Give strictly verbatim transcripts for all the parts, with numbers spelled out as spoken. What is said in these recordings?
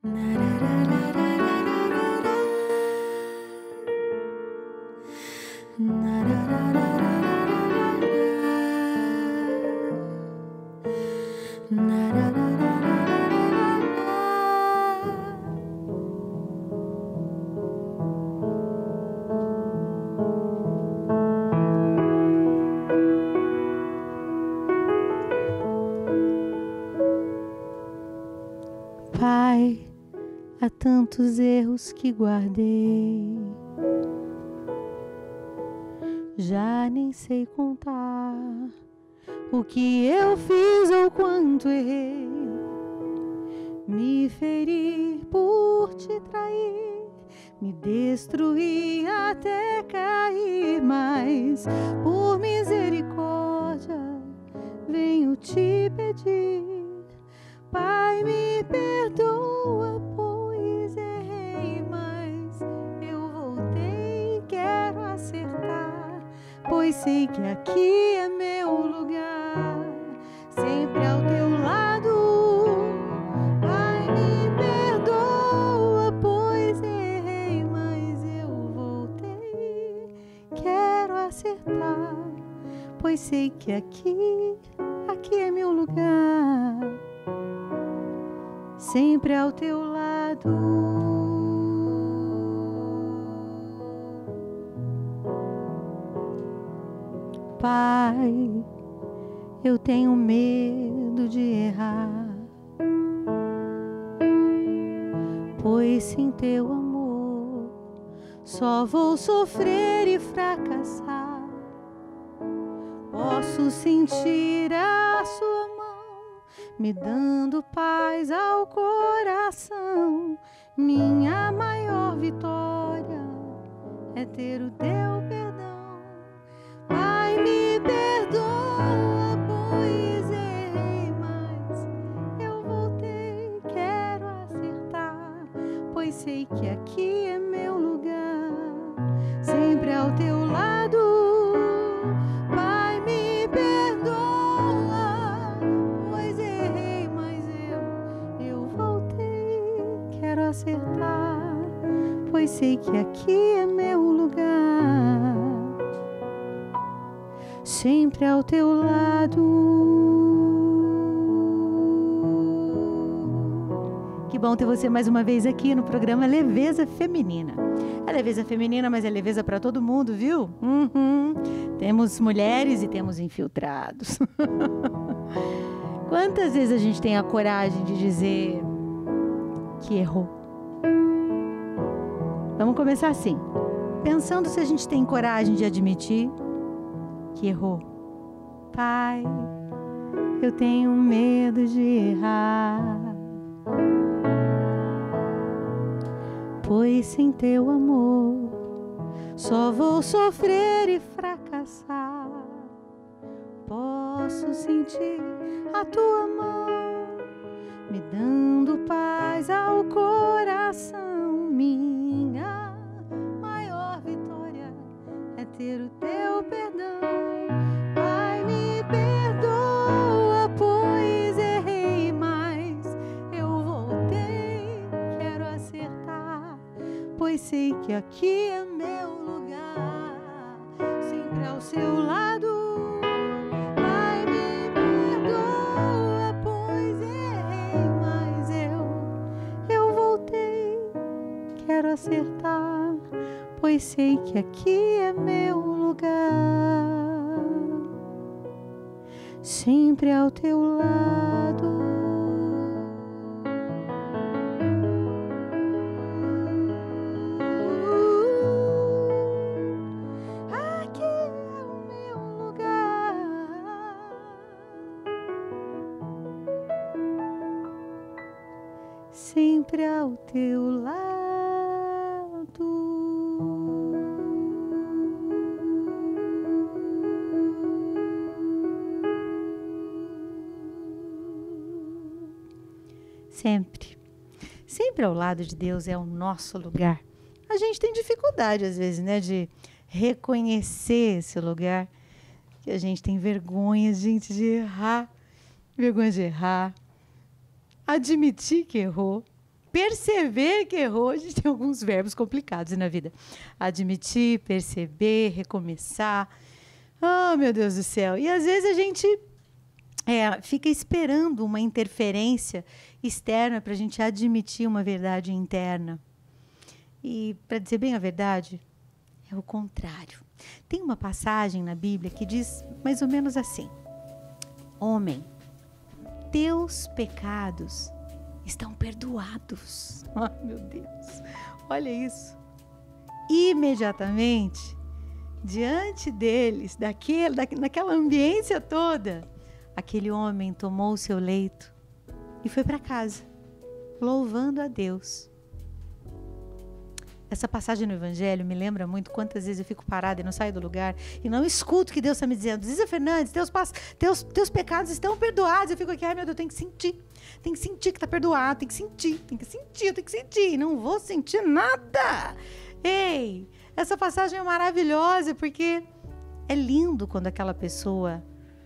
Pai, há tantos erros que guardei, já nem sei contar o que eu fiz ou quanto errei. Me ferir por te trair, me destruir até cair, mas por misericórdia venho te pedir. Pai, me perdoa, pois errei, mas eu voltei e quero acertar, pois sei que aqui é meu lugar, sempre ao teu lado. Pai, me perdoa, pois errei, mas eu voltei, quero acertar, pois sei que aqui, aqui é meu lugar, sempre ao teu lado. Pai, eu tenho medo de errar, pois sem teu amor só vou sofrer e fracassar. Posso sentir a sua mão me dando paz ao coração. Minha maior vitória é ter o teu perdão. Pai, me perdoa, pois errei, mas eu voltei, quero acertar, pois sei que aqui é meu lugar, sempre ao teu lado. Pai, me perdoa, pois errei, mas eu, eu voltei, quero acertar, pois sei que aqui é meu lugar, sempre ao teu lado. Que bom ter você mais uma vez aqui no programa Leveza Feminina. É leveza feminina, mas é leveza para todo mundo, viu? Uhum. Temos mulheres e temos infiltrados. Quantas vezes a gente tem a coragem de dizer que errou? Vamos começar assim, pensando se a gente tem coragem de admitir que errou. Pai, eu tenho medo de errar, pois sem teu amor só vou sofrer e fracassar. Posso sentir a tua mão me dando paz ao coração. Minha maior vitória é ter o teu perdão. Pai, me perdoa, pois errei, mas eu voltei, quero acertar, pois sei que aqui é meu lugar, sempre ao seu lado. Pai, me perdoa, pois errei, mas eu, eu voltei, quero acertar, pois sei que aqui é meu lugar, sempre ao teu lado. Aqui é o meu lugar, sempre ao teu lado. Sempre, sempre ao lado de Deus é o nosso lugar. A gente tem dificuldade às vezes, né, de reconhecer esse lugar, que a gente tem vergonha, gente, de errar, vergonha de errar, admitir que errou, perceber que errou, a gente tem alguns verbos complicados na vida. Admitir, perceber, recomeçar. Oh, meu Deus do céu. E às vezes a gente é, fica esperando uma interferência externa para a gente admitir uma verdade interna. E, para dizer bem a verdade, é o contrário. Tem uma passagem na Bíblia que diz mais ou menos assim: homem, teus pecados estão perdoados. Ai, meu Deus, olha isso. Imediatamente, diante deles, daquele, da, daquela ambiência toda, aquele homem tomou o seu leito e foi para casa, louvando a Deus. Essa passagem no Evangelho me lembra muito quantas vezes eu fico parada e não saio do lugar e não escuto o que Deus está me dizendo. Zízia Fernandes, teus, teus, teus pecados estão perdoados. Eu fico aqui, ai meu Deus, eu tenho que sentir. Tem que sentir que está perdoado, tem que sentir, tem que sentir, tem que sentir. Não vou sentir nada. Ei, essa passagem é maravilhosa porque é lindo quando aquela pessoa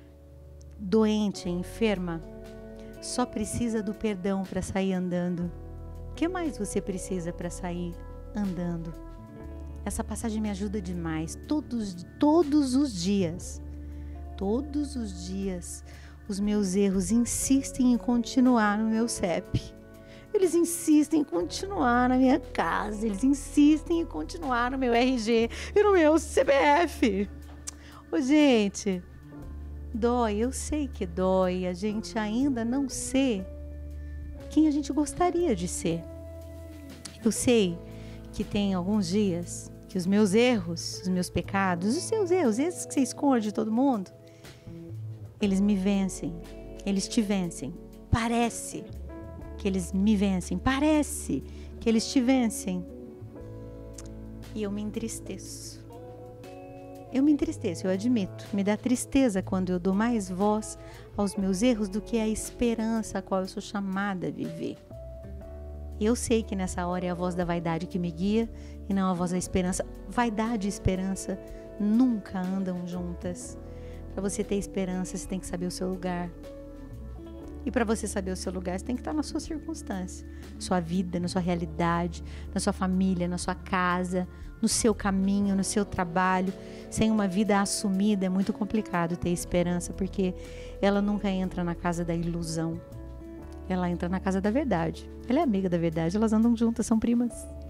doente, enferma, só precisa do perdão para sair andando. O que mais você precisa para sair andando? Essa passagem me ajuda demais. Todos, todos os dias, todos os dias, os meus erros insistem em continuar no meu C E P. Eles insistem em continuar na minha casa. Eles insistem em continuar no meu R G e no meu C P F. Ô, gente, dói. Eu sei que dói a gente ainda não ser quem a gente gostaria de ser. Eu sei que tem alguns dias que os meus erros, os meus pecados, os seus erros, esses que você esconde de todo mundo, eles me vencem, eles te vencem. Parece que eles me vencem, parece que eles te vencem. E eu me entristeço. Eu me entristeço, eu admito. Me dá tristeza quando eu dou mais voz aos meus erros do que a esperança a qual eu sou chamada a viver. Eu sei que nessa hora é a voz da vaidade que me guia e não a voz da esperança. Vaidade e esperança nunca andam juntas. Para você ter esperança, você tem que saber o seu lugar. E para você saber o seu lugar, você tem que estar na sua circunstância, na sua vida, na sua realidade, na sua família, na sua casa, no seu caminho, no seu trabalho. Sem uma vida assumida é muito complicado ter esperança, porque ela nunca entra na casa da ilusão. Ela entra na casa da verdade. Ela é amiga da verdade, elas andam juntas, são primas.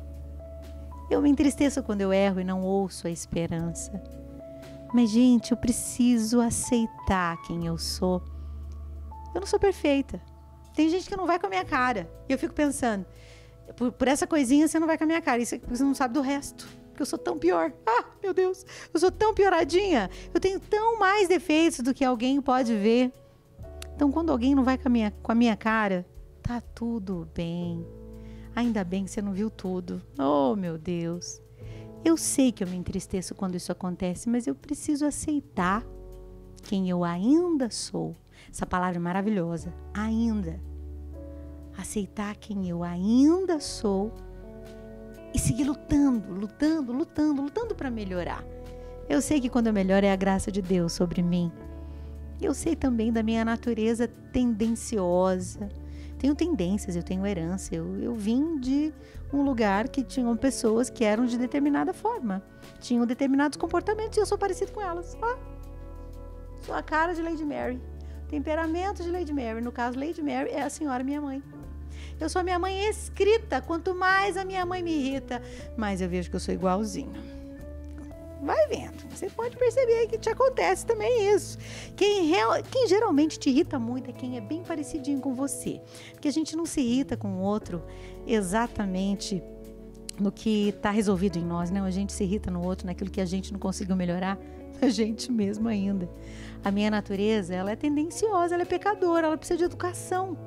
Eu me entristeço quando eu erro e não ouço a esperança. Mas, gente, eu preciso aceitar quem eu sou. Eu não sou perfeita. Tem gente que não vai com a minha cara. E eu fico pensando, por, por essa coisinha você não vai com a minha cara. Isso você não sabe do resto. Porque eu sou tão pior. Ah, meu Deus, eu sou tão pioradinha. Eu tenho tão mais defeitos do que alguém pode ver. Então, quando alguém não vai com a minha, com a minha cara, tá tudo bem. Ainda bem que você não viu tudo. Oh, meu Deus. Eu sei que eu me entristeço quando isso acontece, mas eu preciso aceitar quem eu ainda sou. Essa palavra é maravilhosa. Ainda. Aceitar quem eu ainda sou e seguir lutando, lutando, lutando, lutando para melhorar. Eu sei que quando eu melhoro é a graça de Deus sobre mim. Eu sei também da minha natureza tendenciosa. Tenho tendências, eu tenho herança. Eu, eu vim de um lugar que tinham pessoas que eram de determinada forma. Tinham determinados comportamentos e eu sou parecido com elas. Ah, sou a cara de Lady Mary. Temperamento de Lady Mary. No caso, Lady Mary é a senhora minha mãe. Eu sou a minha mãe escrita. Quanto mais a minha mãe me irrita, mais eu vejo que eu sou igualzinho. Vai vendo, você pode perceber que te acontece também isso. Quem, real, quem geralmente te irrita muito é quem é bem parecidinho com você. Porque a gente não se irrita com o outro exatamente no que está resolvido em nós, né? A gente se irrita no outro, naquilo que a gente não conseguiu melhorar, a gente mesmo ainda. A minha natureza, ela é tendenciosa, ela é pecadora, ela precisa de educação.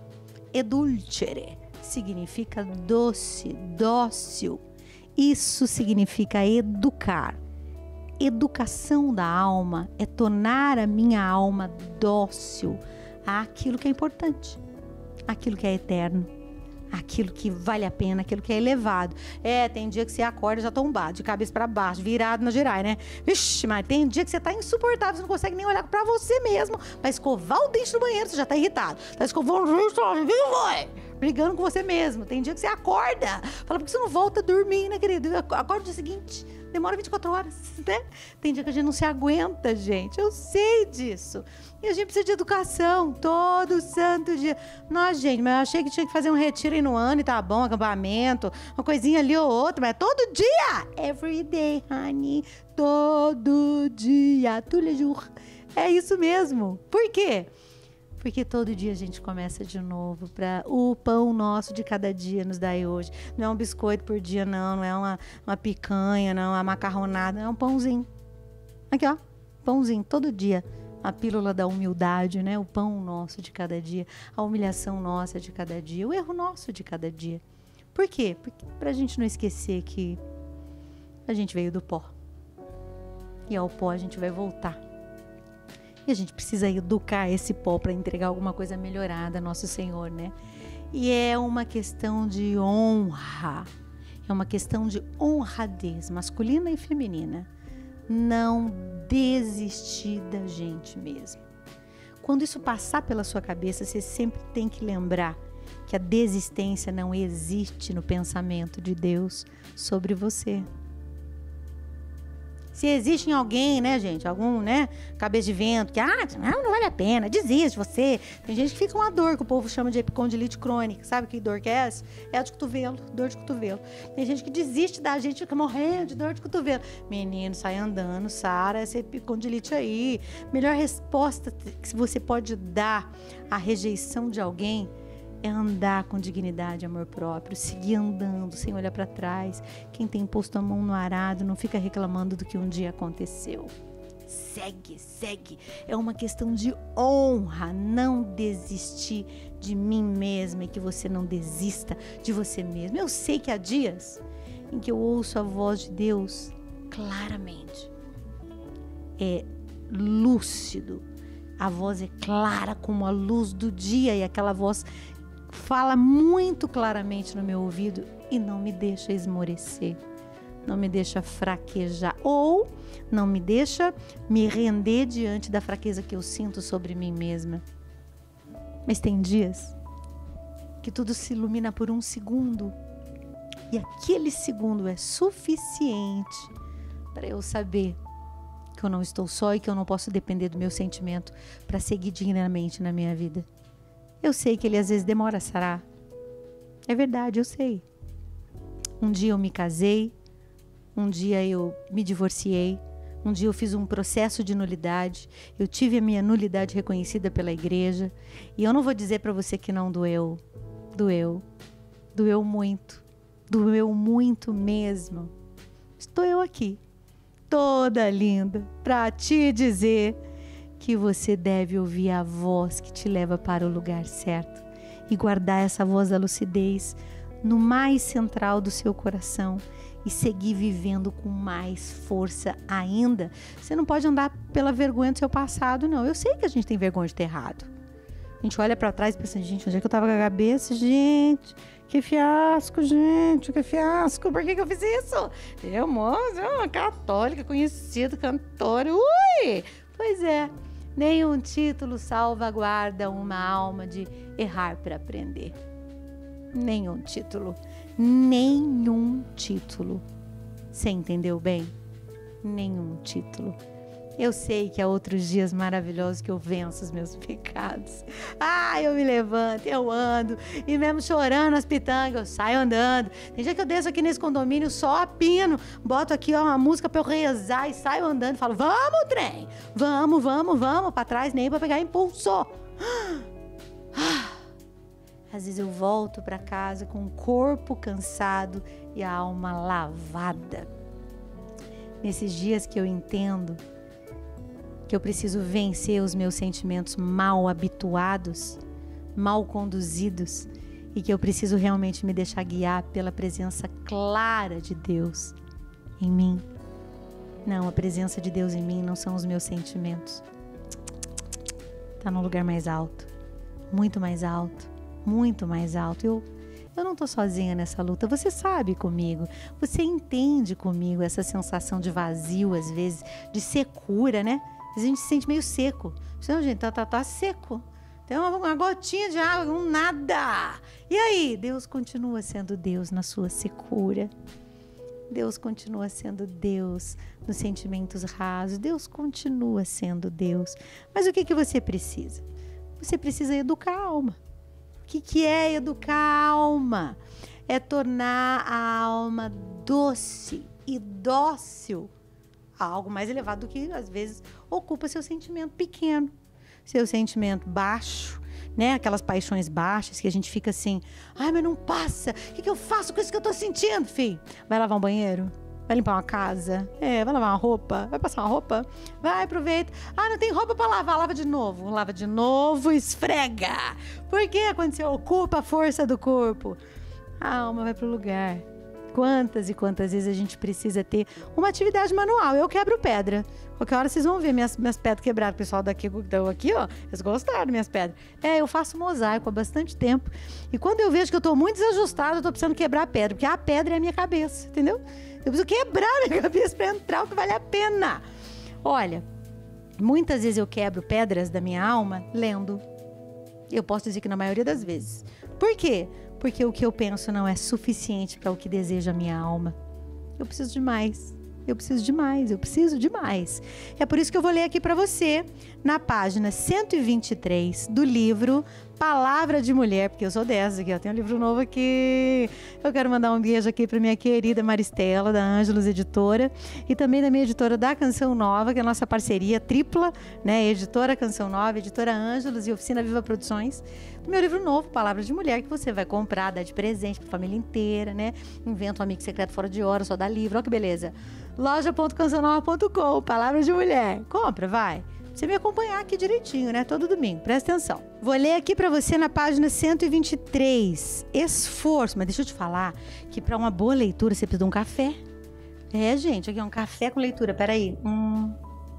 Edulcere significa doce, dócil. Isso significa educar. Educação da alma é tornar a minha alma dócil àquilo que é importante, àquilo que é eterno, àquilo que vale a pena, aquilo que é elevado. É, tem dia que você acorda já tombado, de cabeça para baixo, virado na girai, né? Vixe, mas tem dia que você tá insuportável, você não consegue nem olhar para você mesmo, para escovar o dente no banheiro, você já tá irritado. Tá escovando o dente, vai. brigando com você mesmo. Tem dia que você acorda, fala, por que você não volta a dormir, né, querido? Acorda no dia seguinte, demora vinte e quatro horas, né? Tem dia que a gente não se aguenta, gente. Eu sei disso. E a gente precisa de educação todo santo dia. Nossa, gente, mas eu achei que tinha que fazer um retiro aí no ano e tá bom, acampamento, uma coisinha ali ou outra, mas é todo dia! Every day, honey. Todo dia. Tous les jours. É isso mesmo. Por quê? Porque todo dia a gente começa de novo. Para o pão nosso de cada dia nos dai hoje. Não é um biscoito por dia, não. Não é uma, uma picanha, não é uma macarronada. É um pãozinho. Aqui, ó. Pãozinho, todo dia. A pílula da humildade, né? O pão nosso de cada dia. A humilhação nossa de cada dia. O erro nosso de cada dia. Por quê? Porque, pra gente não esquecer que a gente veio do pó. E ao pó a gente vai voltar. E a gente precisa educar esse pó para entregar alguma coisa melhorada a nosso Senhor, né? E é uma questão de honra. É uma questão de honradez, masculina e feminina. Não desistir da gente mesmo. Quando isso passar pela sua cabeça, você sempre tem que lembrar que a desistência não existe no pensamento de Deus sobre você. Se existe em alguém, né, gente, algum, né, cabeça de vento, que, ah, não vale a pena, desiste você. Tem gente que fica uma dor, que o povo chama de epicondilite crônica. Sabe que dor que é essa? É a de cotovelo, dor de cotovelo. Tem gente que desiste da gente, fica morrendo de dor de cotovelo. Menino, sai andando, sara essa epicondilite aí. Melhor resposta que você pode dar à rejeição de alguém é andar com dignidade, amor próprio, seguir andando, sem olhar para trás. Quem tem posto a mão no arado não fica reclamando do que um dia aconteceu. Segue, segue. É uma questão de honra, não desistir de mim mesma e que você não desista de você mesmo. Eu sei que há dias em que eu ouço a voz de Deus claramente. É lúcido. A voz é clara como a luz do dia e aquela voz fala muito claramente no meu ouvido e não me deixa esmorecer, não me deixa fraquejar ou não me deixa me render diante da fraqueza que eu sinto sobre mim mesma. Mas tem dias que tudo se ilumina por um segundo e aquele segundo é suficiente para eu saber que eu não estou só e que eu não posso depender do meu sentimento para seguir dignamente na minha vida. Eu sei que ele às vezes demora a sarar. É verdade, eu sei. Um dia eu me casei, um dia eu me divorciei, um dia eu fiz um processo de nulidade, eu tive a minha nulidade reconhecida pela igreja, e eu não vou dizer para você que não doeu. Doeu. Doeu muito. Doeu muito mesmo. Estou eu aqui, toda linda, para te dizer que você deve ouvir a voz que te leva para o lugar certo e guardar essa voz da lucidez no mais central do seu coração e seguir vivendo com mais força ainda. Você não pode andar pela vergonha do seu passado, não. Eu sei que a gente tem vergonha de ter errado. A gente olha para trás e pensa, gente, onde é que eu tava com a cabeça? Gente, que fiasco, gente, que fiasco. Por que que eu fiz isso? Eu, moça, uma católica, conhecida, cantora. Ui! Pois é. Nenhum título salvaguarda uma alma de errar para aprender. Nenhum título. Nenhum título. Você entendeu bem? Nenhum título. Eu sei que há outros dias maravilhosos que eu venço os meus pecados. Ah, eu me levanto, eu ando. E mesmo chorando as pitangas, eu saio andando. Tem dia que eu desço aqui nesse condomínio só a pino. Boto aqui ó, uma música pra eu rezar e saio andando. Falo, vamos, trem. Vamos, vamos, vamos. Pra trás nem pra pegar impulso. Às vezes eu volto pra casa com o corpo cansado e a alma lavada. Nesses dias que eu entendo que eu preciso vencer os meus sentimentos mal habituados, mal conduzidos, e que eu preciso realmente me deixar guiar pela presença clara de Deus em mim. Não, a presença de Deus em mim não são os meus sentimentos. Está num lugar mais alto, muito mais alto, muito mais alto. Eu, eu não estou sozinha nessa luta, você sabe comigo, você entende comigo essa sensação de vazio às vezes, de secura, né? A gente se sente meio seco. Não, gente, tá, tá, tá seco. Tem uma, uma gotinha de água, um nada. E aí? Deus continua sendo Deus na sua secura. Deus continua sendo Deus nos sentimentos rasos. Deus continua sendo Deus. Mas o que, que você precisa? Você precisa educar a alma. O que, que é educar a alma? É tornar a alma doce e dócil a algo mais elevado do que, às vezes, ocupa seu sentimento pequeno, seu sentimento baixo, né? Aquelas paixões baixas que a gente fica assim, ai, mas não passa, o que, que eu faço com isso que eu tô sentindo, filho? Vai lavar um banheiro? Vai limpar uma casa? É, vai lavar uma roupa? Vai passar uma roupa? Vai, aproveita. Ah, não tem roupa pra lavar, lava de novo. Lava de novo, esfrega. Por quê? Quando você ocupa a força do corpo, a alma vai pro lugar. Quantas e quantas vezes a gente precisa ter uma atividade manual. Eu quebro pedra. Qualquer hora vocês vão ver minhas, minhas pedras quebradas. O pessoal daqui, aqui, ó, eles gostaram das minhas pedras. É, eu faço mosaico há bastante tempo. E quando eu vejo que eu tô muito desajustada, eu tô precisando quebrar a pedra. Porque a pedra é a minha cabeça, entendeu? Eu preciso quebrar a minha cabeça para entrar o que vale a pena. Olha, muitas vezes eu quebro pedras da minha alma lendo. Eu posso dizer que na maioria das vezes. Por quê? Porque o que eu penso não é suficiente para o que deseja a minha alma. Eu preciso de mais. Eu preciso de mais. Eu preciso de mais. É por isso que eu vou ler aqui para você, na página cento e vinte e três do livro Palavra de Mulher, porque eu sou dessa aqui, ó. Tem um livro novo aqui. Eu quero mandar um beijo aqui para minha querida Maristela, da Ângelos Editora, e também da minha editora da Canção Nova, que é a nossa parceria tripla, né? Editora Canção Nova, Editora Ângelos e Oficina Viva Produções. Do meu livro novo, Palavra de Mulher, que você vai comprar, dar de presente para a família inteira, né? Inventa um amigo secreto fora de hora, só dá livro. Olha que beleza. loja ponto canção nova ponto com, Palavra de Mulher. Compra, vai. Você me acompanhar aqui direitinho, né? Todo domingo. Presta atenção. Vou ler aqui para você na página cento e vinte e três. Esforço. Mas deixa eu te falar que para uma boa leitura você precisa de um café. É, gente. Aqui é um café com leitura. Peraí. Hum,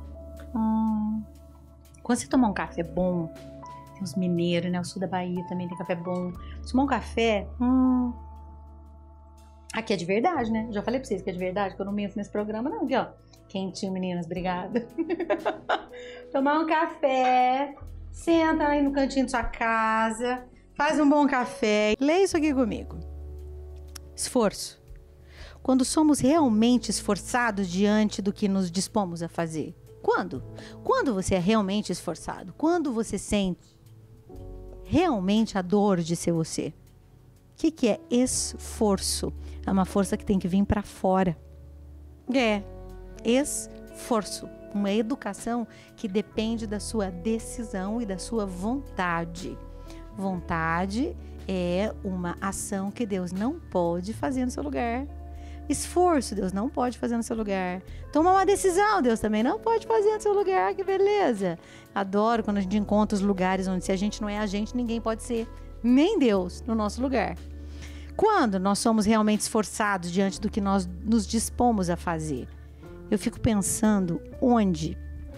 hum. Quando você tomar um café bom, tem os mineiros, né? O sul da Bahia também tem café bom. Se tomar um café, hum... aqui é de verdade, né? Já falei pra vocês que é de verdade, que eu não minto nesse programa, não. Aqui, ó. Quentinho, meninas. Obrigada. Tomar um café, senta aí no cantinho da sua casa, faz um bom café. Lê isso aqui comigo. Esforço. Quando somos realmente esforçados diante do que nos dispomos a fazer. Quando? Quando você é realmente esforçado? Quando você sente realmente a dor de ser você? O que, que é esforço? É uma força que tem que vir para fora. É, esforço. Uma educação que depende da sua decisão e da sua vontade. Vontade é uma ação que Deus não pode fazer no seu lugar. Esforço, Deus não pode fazer no seu lugar. Tomar uma decisão, Deus também não pode fazer no seu lugar. Que beleza! Adoro quando a gente encontra os lugares onde se a gente não é a gente, ninguém pode ser, nem Deus, no nosso lugar. Quando nós somos realmente esforçados diante do que nós nos dispomos a fazer? Eu fico pensando onde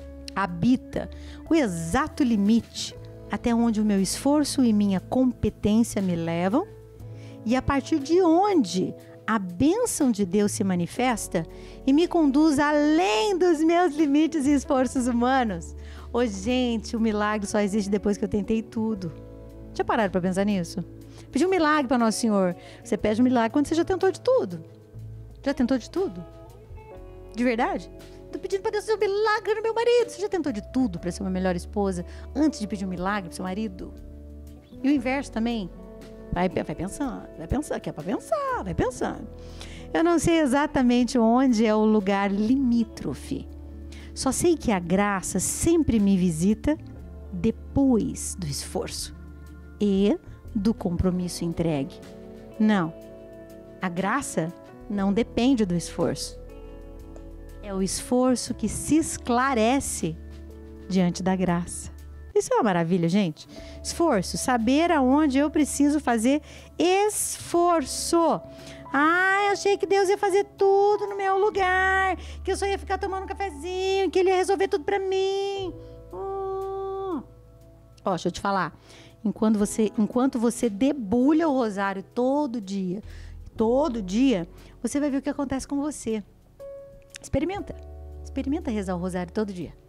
habita o exato limite até onde o meu esforço e minha competência me levam e a partir de onde a bênção de Deus se manifesta e me conduz além dos meus limites e esforços humanos. Ô, gente, o milagre só existe depois que eu tentei tudo. Já pararam para pensar nisso? Pedir um milagre para Nosso Senhor. Você pede um milagre quando você já tentou de tudo. Já tentou de tudo? De verdade? Tô pedindo para Deus fazer um milagre no meu marido. Você já tentou de tudo para ser uma melhor esposa antes de pedir um milagre pro seu marido? E o inverso também. Vai, vai pensando, vai pensando, que é para pensar, vai pensando. Eu não sei exatamente onde é o lugar limítrofe. Só sei que a graça sempre me visita depois do esforço e do compromisso entregue. Não, a graça não depende do esforço. É o esforço que se esclarece diante da graça. Isso é uma maravilha, gente. Esforço, saber aonde eu preciso fazer esforço. Ah, eu achei que Deus ia fazer tudo no meu lugar, que eu só ia ficar tomando um cafezinho, que Ele ia resolver tudo pra mim. Hum. Ó, deixa eu te falar. Enquanto você, enquanto você debulha o rosário todo dia, todo dia, você vai ver o que acontece com você. Experimenta. Experimenta rezar o rosário todo dia.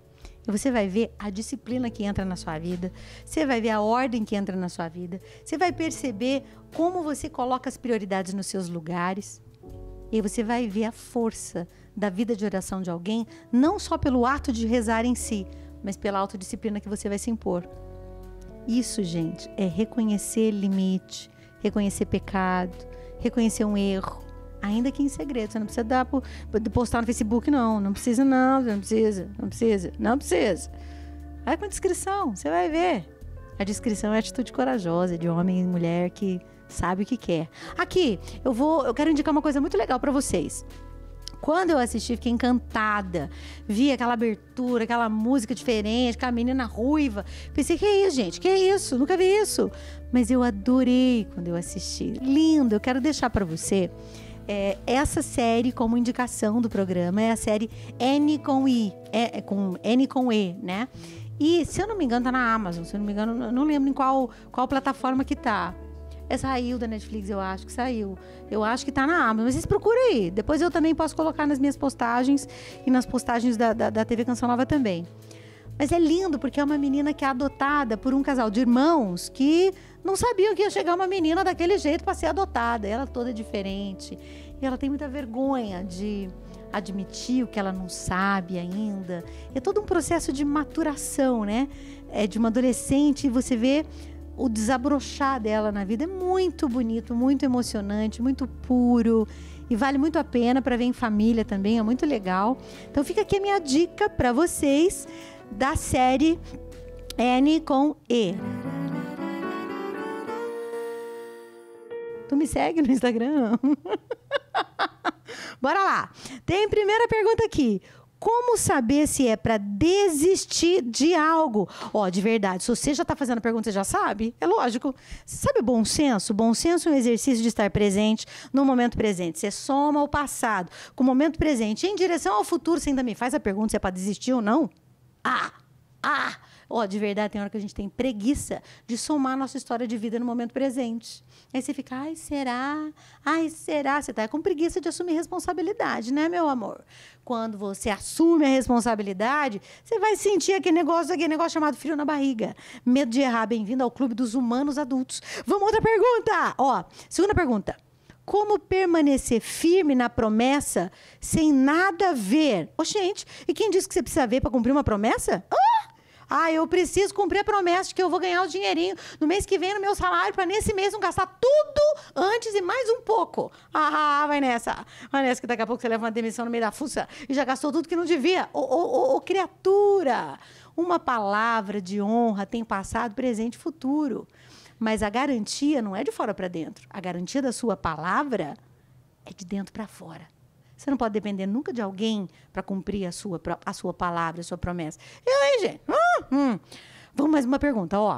E você vai ver a disciplina que entra na sua vida, você vai ver a ordem que entra na sua vida, você vai perceber como você coloca as prioridades nos seus lugares. E aí você vai ver a força da vida de oração de alguém, não só pelo ato de rezar em si, mas pela autodisciplina que você vai se impor. Isso, gente, é reconhecer limite, reconhecer pecado, reconhecer um erro, ainda que em segredo. Você não precisa dar, postar no Facebook, não. Não precisa, não. Não precisa, não precisa, não precisa. Vai com a descrição, você vai ver. A descrição é a atitude corajosa de homem e mulher que sabe o que quer. Aqui, eu vou, eu quero indicar uma coisa muito legal para vocês. Quando eu assisti, fiquei encantada. Vi aquela abertura, aquela música diferente, aquela menina ruiva. Pensei, que é isso, gente? Que é isso? Nunca vi isso. Mas eu adorei quando eu assisti. Lindo. Eu quero deixar para você é, essa série como indicação do programa. É a série N com I. É, é com N com E, né? E, se eu não me engano, tá na Amazon. Se eu não me engano, eu não lembro em qual, qual plataforma que tá. É, saiu da Netflix, eu acho que saiu. Eu acho que tá na Amazon, mas vocês procuram aí. Depois eu também posso colocar nas minhas postagens e nas postagens da, da, da T V Canção Nova também. Mas é lindo porque é uma menina que é adotada por um casal de irmãos que não sabiam que ia chegar uma menina daquele jeito para ser adotada. Ela toda diferente. E ela tem muita vergonha de admitir o que ela não sabe ainda. É todo um processo de maturação, né? É de uma adolescente, e você vê o desabrochar dela na vida. É muito bonito, muito emocionante, muito puro e vale muito a pena para ver em família também, é muito legal. Então fica aqui a minha dica para vocês da série N com E. Tu me segue no Instagram? Bora lá. Tem a primeira pergunta aqui. Como saber se é para desistir de algo? Ó, de verdade, se você já está fazendo a pergunta, você já sabe? É lógico. Você sabe o bom senso? Bom senso é um exercício de estar presente no momento presente. Você soma o passado com o momento presente em direção ao futuro. Você ainda me faz a pergunta se é para desistir ou não? Ah! Ah! Ó, de verdade, tem hora que a gente tem preguiça de somar a nossa história de vida no momento presente. Aí você fica, ai, será? Ai, será? Você tá com preguiça de assumir responsabilidade, né, meu amor? Quando você assume a responsabilidade, você vai sentir aquele negócio, aquele negócio chamado frio na barriga. Medo de errar. Bem-vindo ao clube dos humanos adultos. Vamos outra pergunta. Ó, segunda pergunta. Como permanecer firme na promessa sem nada ver? Ô, gente, e quem disse que você precisa ver para cumprir uma promessa? Ah! Ah, eu preciso cumprir a promessa de que eu vou ganhar o dinheirinho no mês que vem no meu salário para nesse mês não gastar tudo antes e mais um pouco. Ah, vai nessa. Vai nessa que daqui a pouco você leva uma demissão no meio da fuça e já gastou tudo que não devia. Ô, ô, ô, ô, criatura, uma palavra de honra tem passado, presente e futuro. Mas a garantia não é de fora para dentro. A garantia da sua palavra é de dentro para fora. Você não pode depender nunca de alguém para cumprir a sua, a sua palavra, a sua promessa. E aí, gente? Hum, hum. Vamos mais uma pergunta, ó.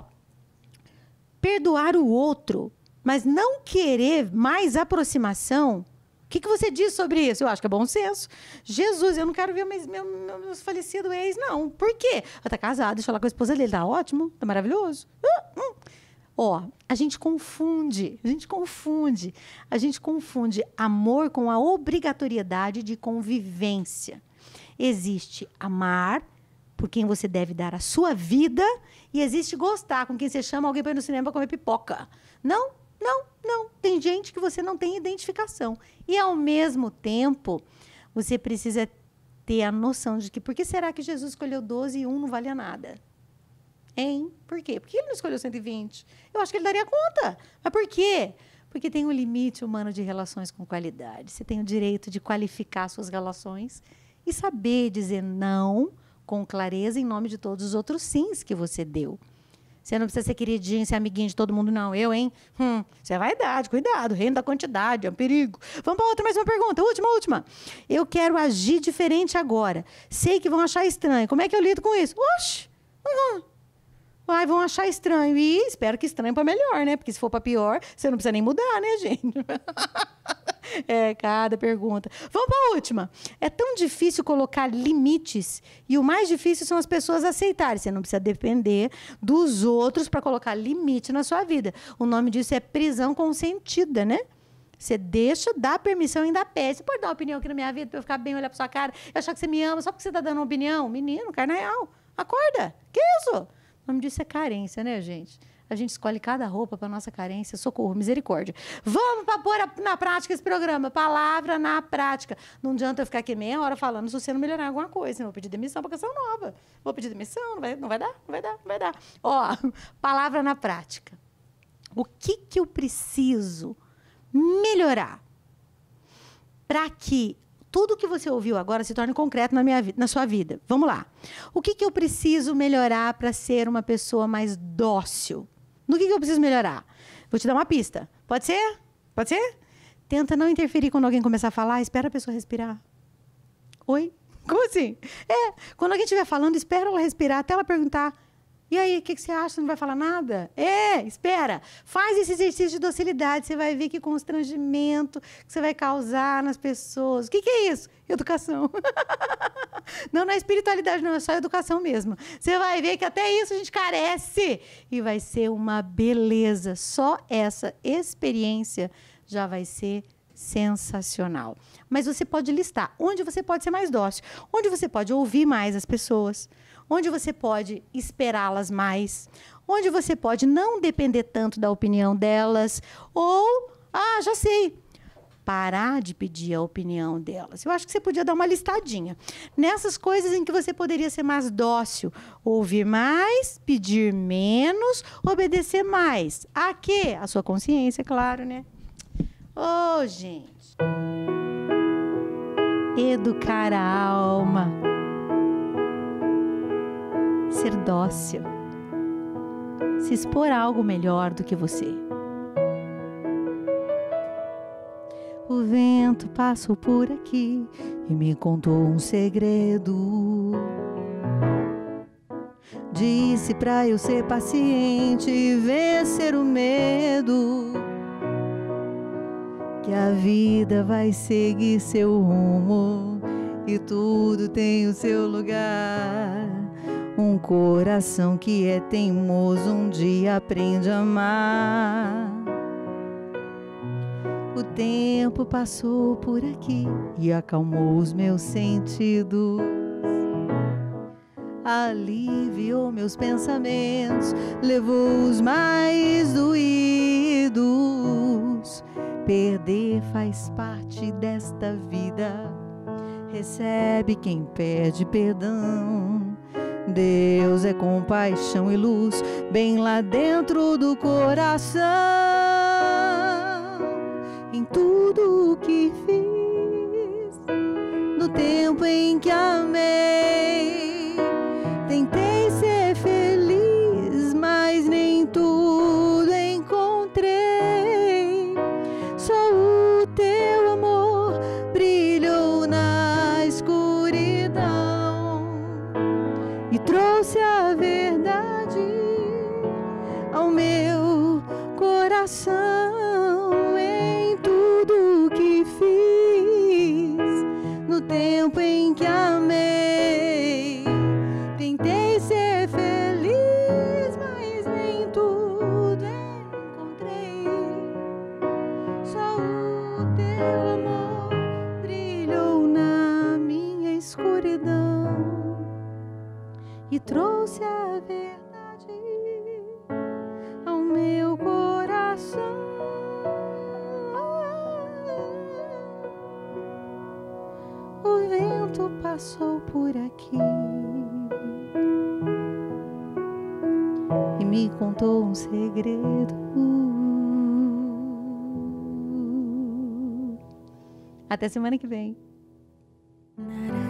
Perdoar o outro, mas não querer mais aproximação. O que, que você diz sobre isso? Eu acho que é bom senso. Jesus, eu não quero ver mais meu, meu, meu falecido ex, não. Por quê? Ela tá casada, deixa eu falar com a esposa dele. Tá ótimo, tá maravilhoso. Hum, hum. Ó, a gente confunde, a gente confunde, a gente confunde amor com a obrigatoriedade de convivência. Existe amar por quem você deve dar a sua vida e existe gostar com quem você chama alguém para ir no cinema para comer pipoca. Não, não, não. Tem gente que você não tem identificação. E, ao mesmo tempo, você precisa ter a noção de que por que será que Jesus escolheu doze e um não valia nada? Hein? Por quê? Por que ele não escolheu cento e vinte? Eu acho que ele daria conta. Mas por quê? Porque tem um limite humano de relações com qualidade. Você tem o direito de qualificar suas relações e saber dizer não com clareza em nome de todos os outros sims que você deu. Você não precisa ser queridinho, ser amiguinho de todo mundo, não. Eu, hein? Hum, isso é vaidade, cuidado. Reino da quantidade, é um perigo. Vamos para outra, mais uma pergunta. Última, última. Eu quero agir diferente agora. Sei que vão achar estranho. Como é que eu lido com isso? Oxi! Uhum. Ai, vão achar estranho. E espero que estranho para melhor, né? Porque se for para pior, você não precisa nem mudar, né, gente? É, cada pergunta. Vamos para a última. É tão difícil colocar limites e o mais difícil são as pessoas aceitarem. Você não precisa depender dos outros para colocar limite na sua vida. O nome disso é prisão consentida, né? Você deixa, dá permissão e ainda pede. Você pode dar uma opinião aqui na minha vida para eu ficar bem, olhar para sua cara e achar que você me ama só porque você está dando uma opinião? Menino, cai na real. Acorda. Que isso? O nome disso é carência, né, gente? A gente escolhe cada roupa para nossa carência. Socorro, misericórdia. Vamos para pôr na prática esse programa. Palavra na prática. Não adianta eu ficar aqui meia hora falando se você não melhorar alguma coisa. Eu vou pedir demissão para canção nova. Vou pedir demissão, não vai, não vai dar, não vai dar, não vai dar. Ó, palavra na prática. O que que eu preciso melhorar para que tudo que você ouviu agora se torne concreto na, minha, na sua vida? Vamos lá. O que que eu preciso melhorar para ser uma pessoa mais dócil? No que que eu preciso melhorar? Vou te dar uma pista. Pode ser? Pode ser? Tenta não interferir quando alguém começar a falar. Espera a pessoa respirar. Oi? Como assim? É, quando alguém estiver falando, espera ela respirar até ela perguntar. E aí, o que, que você acha? Você não vai falar nada? É, espera. Faz esse exercício de docilidade. Você vai ver que constrangimento que você vai causar nas pessoas. O que, que é isso? Educação. Não, não é espiritualidade, não. É só educação mesmo. Você vai ver que até isso a gente carece. E vai ser uma beleza. Só essa experiência já vai ser sensacional. Mas você pode listar onde você pode ser mais dócil. Onde você pode ouvir mais as pessoas. Onde você pode esperá-las mais, onde você pode não depender tanto da opinião delas, ou, ah, já sei, parar de pedir a opinião delas. Eu acho que você podia dar uma listadinha. Nessas coisas em que você poderia ser mais dócil, ouvir mais, pedir menos, obedecer mais. A quê? A sua consciência, claro, né? Ô, oh, gente. Educar a alma. Ser dócil, se expor a algo melhor do que você. O vento passou por aqui e me contou um segredo. Disse pra eu ser paciente e vencer o medo, que a vida vai seguir seu rumo e tudo tem o seu lugar. Um coração que é teimoso um dia aprende a amar. O tempo passou por aqui e acalmou os meus sentidos, aliviou meus pensamentos, levou os mais doídos. Perder faz parte desta vida, recebe quem pede perdão. Deus é compaixão e luz, bem lá dentro do coração. Em tudo o que fiz, no tempo em que amei, tentei ser feliz, mas nem tudo encontrei. Só o teu amor brilhou na escuridão e trouxe a verdade ao meu coração. Em tudo que fiz, no tempo em que amei, tentei ser feliz, mas nem tudo encontrei. Só o teu amor brilhou na minha escuridão e trouxe a verdade ao meu coração. O vento passou por aqui e me contou um segredo. Até semana que vem.